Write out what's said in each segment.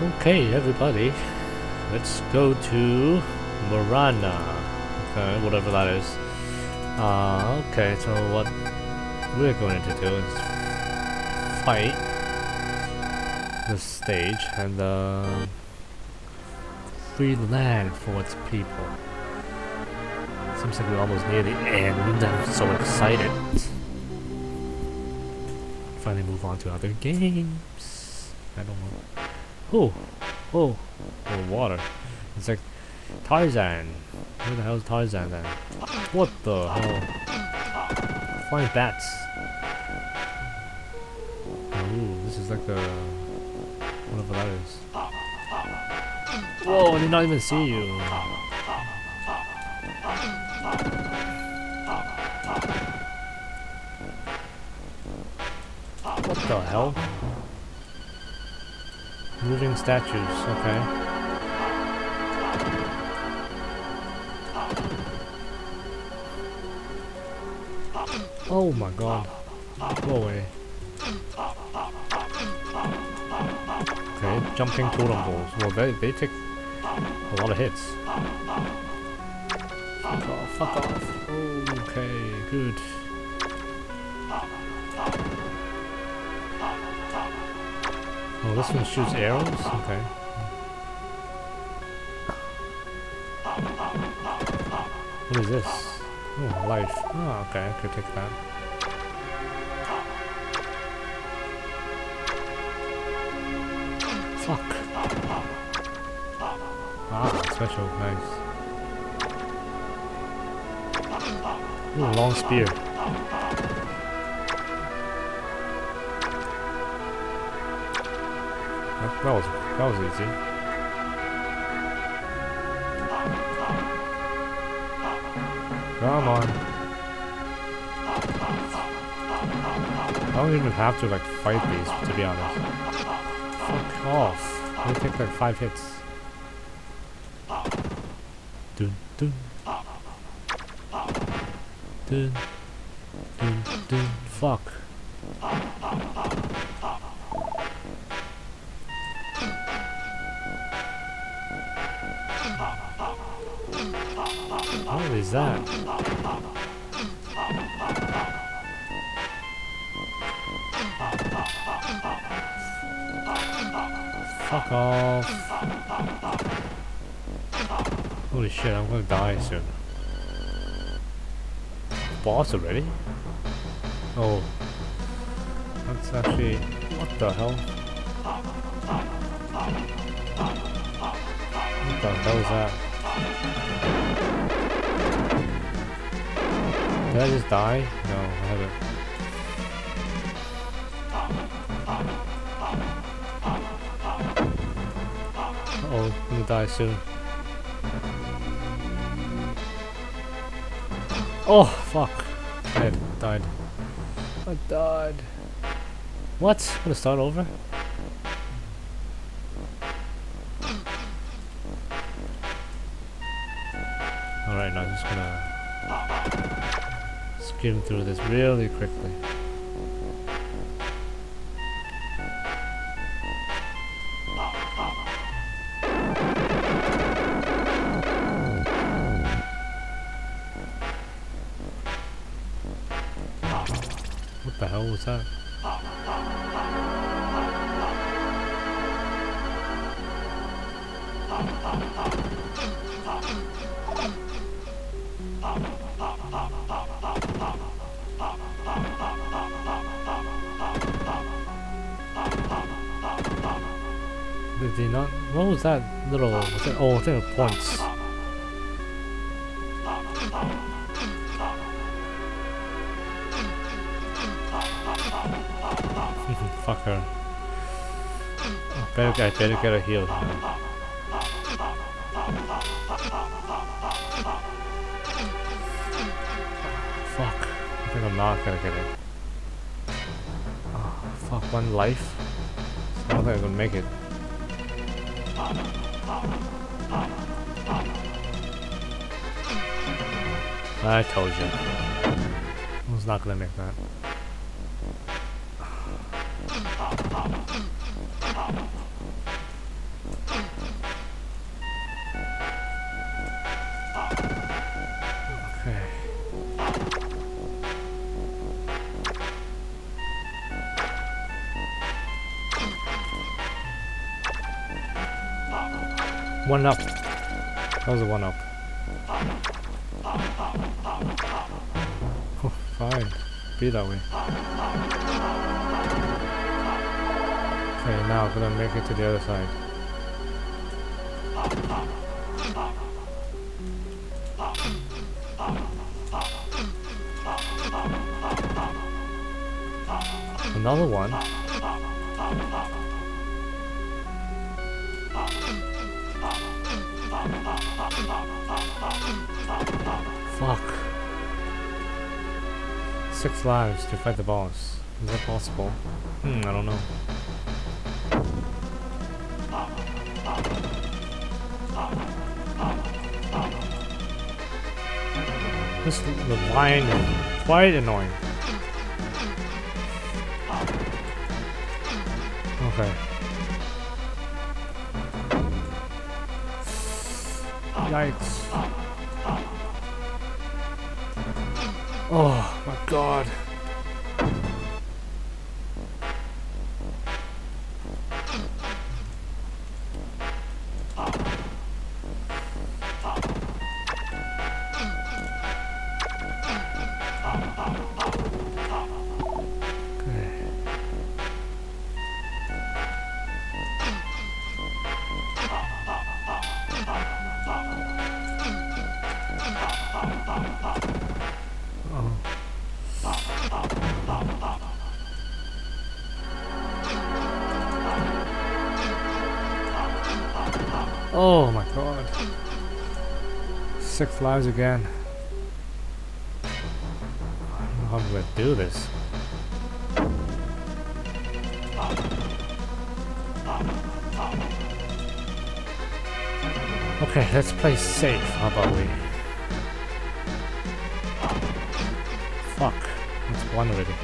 Okay, everybody, let's go to Morana. Okay, whatever that is. Okay, so what we're going to do is fight this stage and free land for its people. Seems like we're almost near the end. I'm so excited. Finally move on to other games. I don't know. Oh, water. It's like Tarzan. Where the hell is Tarzan then? What the hell? Flying bats. Ooh, this is like the whatever that is. Whoa, I did not even see you. What the hell? Moving statues, okay. Oh my god. Go away. Okay, jumping totem balls. Well, they take a lot of hits. Fuck off, fuck off. Okay, good. Oh, this one shoots arrows? Okay. What is this? Oh, life. Oh, okay, I could take that. Fuck. Ah, special, nice. Ooh, long spear. That was easy. Come on. I don't even have to like fight these, to be honest. Fuck off. They take like 5 hits. Dun dun. Dun dun dun. Fuck. What is that? Fuck off. Holy shit, I'm gonna die soon. Boss already? Oh. That's actually... What the hell? What the hell is that? Did I just die? No, I haven't. Uh-oh, I'm gonna die soon. Oh, fuck. I died. I died. What? I'm gonna start over? Alright, now I'm just gonna skim through this really quickly. What the hell was that? Did he not? What was that little? Was it, oh, I think it points. Fuck her. I better get her healed. Fuck. I think I'm not gonna get it. Oh, fuck, 1 life. I don't think I'm gonna make it. I told you. I was not gonna make that. One up. That was a one up. Oh, fine. Be that way. Okay, now I'm gonna make it to the other side. Another one. Fuck. 6 lives to fight the boss. Is that possible? I don't know. This the line is quite annoying. Okay. Yikes. Oh my god. Oh my god. 6 lives again. I don't know how I'm gonna do this. Okay, let's play safe. How about we? Fuck. That's one already.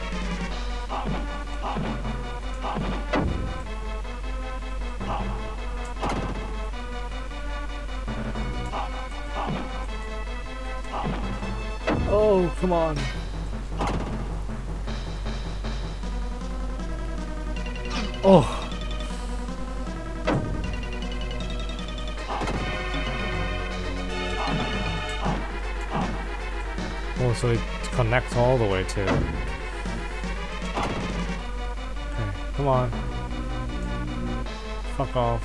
Oh, come on. Oh. Oh, so it connects all the way to... Okay, come on. Fuck off.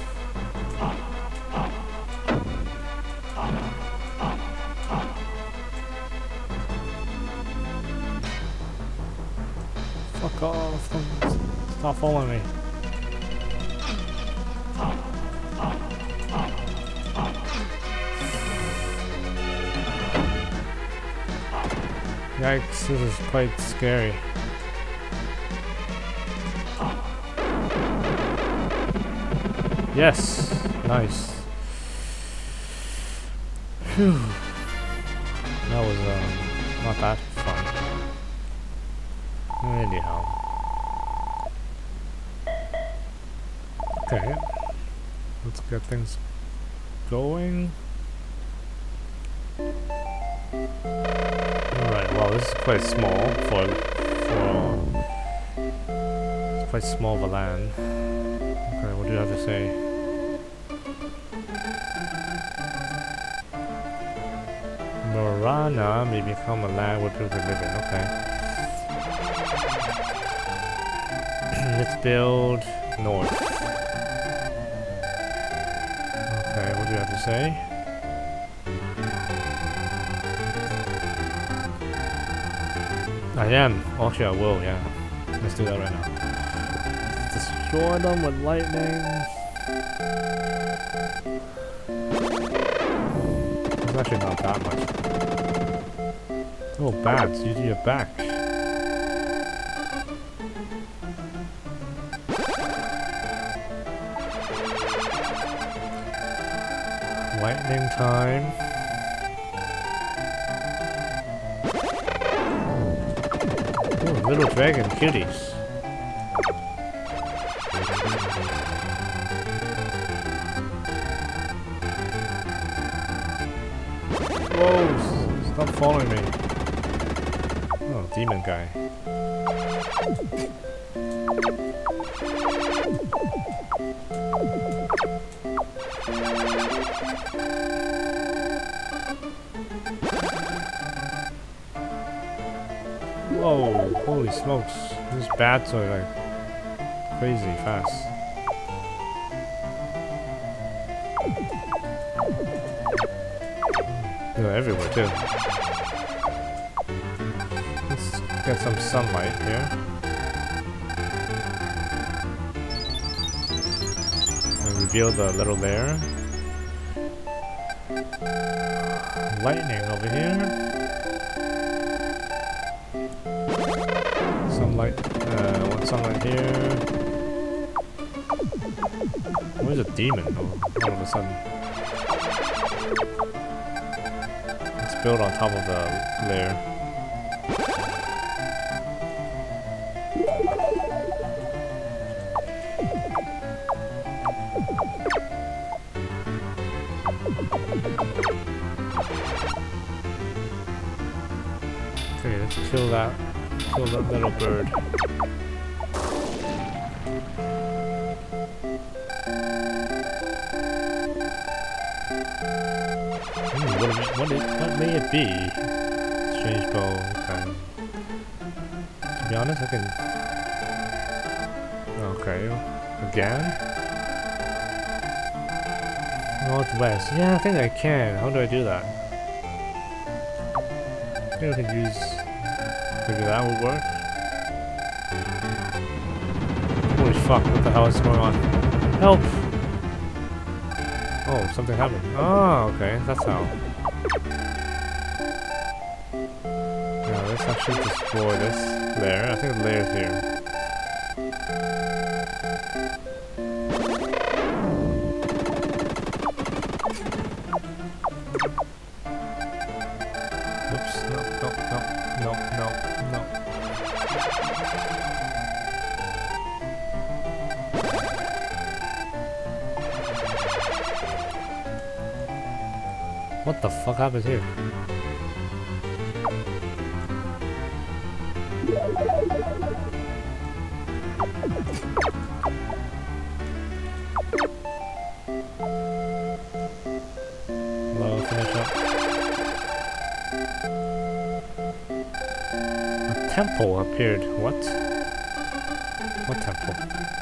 Fuck off. Stop following me. Yikes, this is quite scary. Yes! Nice. Phew. That was not that fun. Anyhow. Okay. Let's get things going. Alright, well this is quite small for it's quite small of a land. Okay, what do you have to say? Morana may become a land where people can live in, okay. Let's build north. Okay, what do you have to say? I am. Actually, I will, yeah. Let's do that right now. Destroy them with lightning. It's actually not that much. Oh, bats, use your back. Lightning time. Oh, little dragon kitties. Whoa! Stop following me. Oh, demon guy. Whoa, holy smokes. These bats are like crazy fast. They're everywhere too. Let's get some sunlight here. And reveal the little lair. Lightning over here. Sunlight, one sunlight here. Where's a demon all of a sudden? It's built on top of the lair. Okay, let's kill that little bird. What may it be? Strange bow, okay. To be honest, I can... Okay, again? Northwest, yeah, I think I can. How do I do that? I think I can use... Maybe that would work? Holy fuck, what the hell is going on? Help! Oh, something happened. Oh, okay, that's how. Now let's actually destroy this lair. I think the lair's here. Oops, no. What the fuck happened here? Well, finish up. A temple appeared. What? What temple?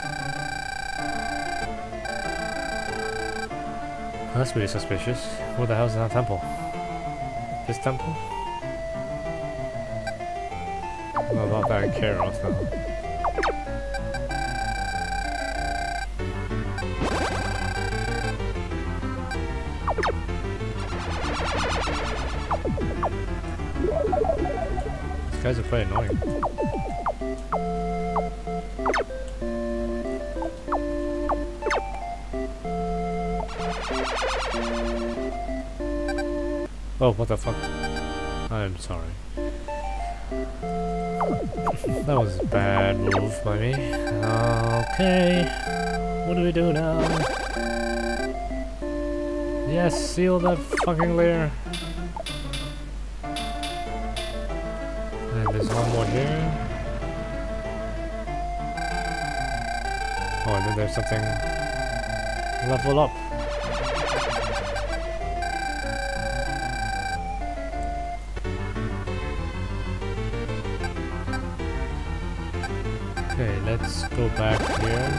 That's really suspicious. What the hell is that temple? This temple? Well, not that I care also. These guys are quite annoying. Oh, what the fuck? I'm sorry. That was a bad move by me. Okay. What do we do now? Yes, seal that fucking lair. And there's one more here. Oh, and then there's something... Level up. Okay, let's go back here.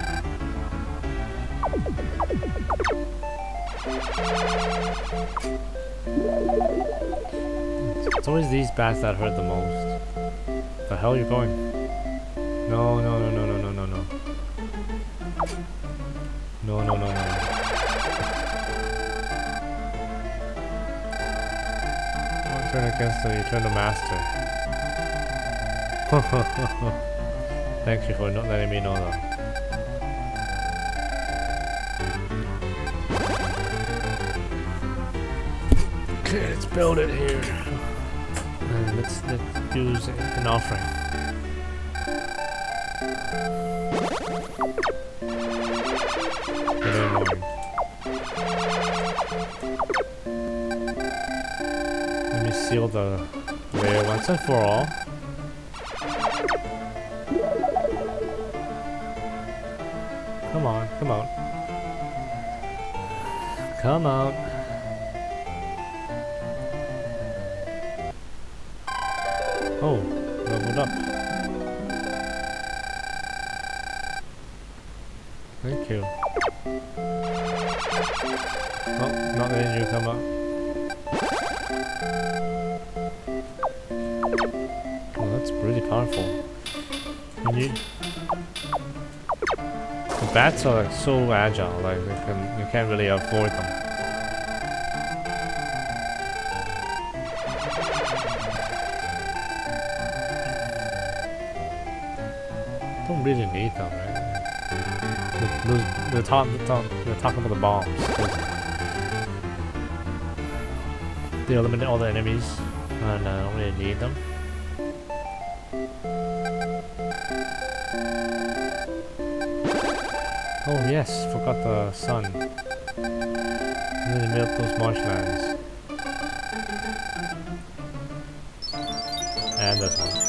It's always these bats that hurt the most. The hell are you going? No. No. I'll turn against the Eternal Master. Thank you for not letting me know that. Okay, let's build it here. And let's use an offering. Very annoying. Let me seal the layer once and for all. Come on. Come out. Oh, leveled up. Thank you. Oh, not letting you come up. Oh, that's pretty powerful. The bats are like so agile, like you can't really avoid them. Don't really need them, right? They're talking about the bombs. They eliminate all the enemies, and I don't really need them. Oh yes, forgot the sun. And then melt those marshlands. And this one.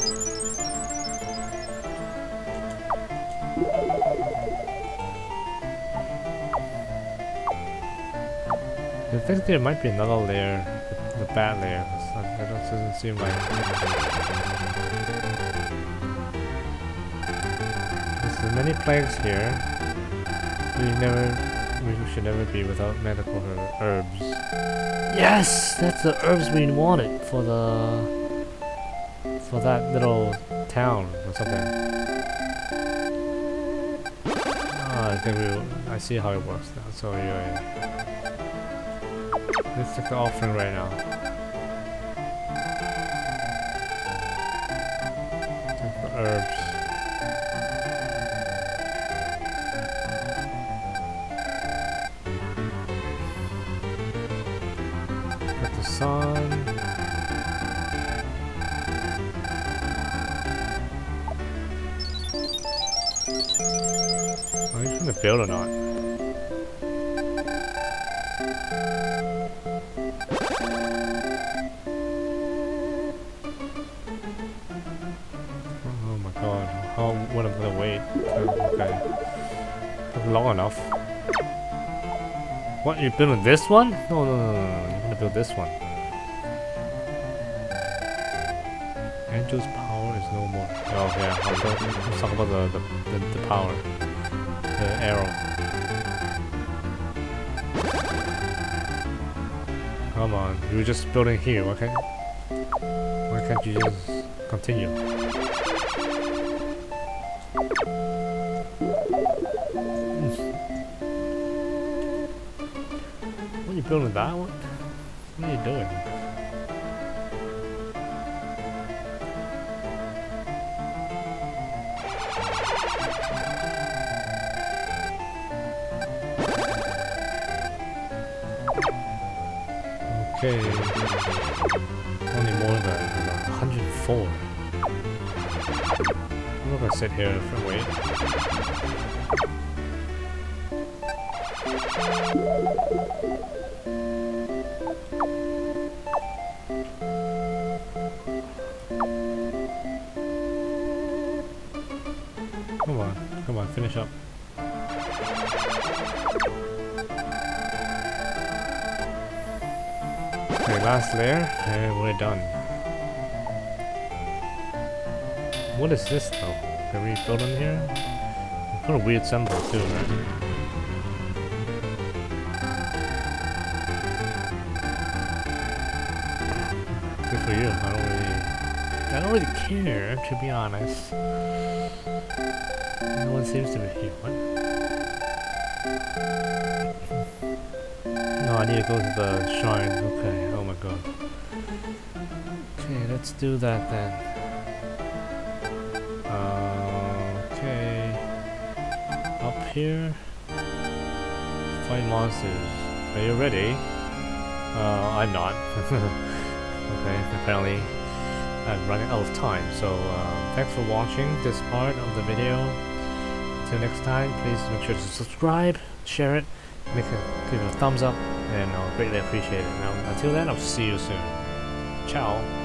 I think there might be another layer, the bat layer. That doesn't seem like. There's so many plagues here. We should never be without medical herbs. Yes, that's the herbs we wanted for that little town or something. I think I see how it works now. So anyway, let's take the offering right now. Take the herbs. Sun. Are you gonna build or not? Oh my god, when am I gonna wait? Okay. Long enough. What, you're building this one? No, you're gonna build this one. Angel's power is no more. Oh yeah, let's talk about the power. The arrow. Come on, you were just building here, why can't you just continue? What are you building that one? What are you doing? Okay, only more than 104. I'm not gonna sit here and wait. Come on, finish up. Okay, last layer, and we're done. What is this though? Can we build in here? Kind of weird symbol too, right? Good for you. I don't really care, to be honest. No one seems to be here. What? No, I need to go to the shrine. Okay, oh my god. Okay, let's do that then. Okay. Up here. Fight monsters. Are you ready? I'm not. Okay, apparently I'm running out of time. So, thanks for watching this part of the video. Till next time, please make sure to subscribe, share it, give it a thumbs up, and I'll greatly appreciate it. Now, until then, I'll see you soon. Ciao.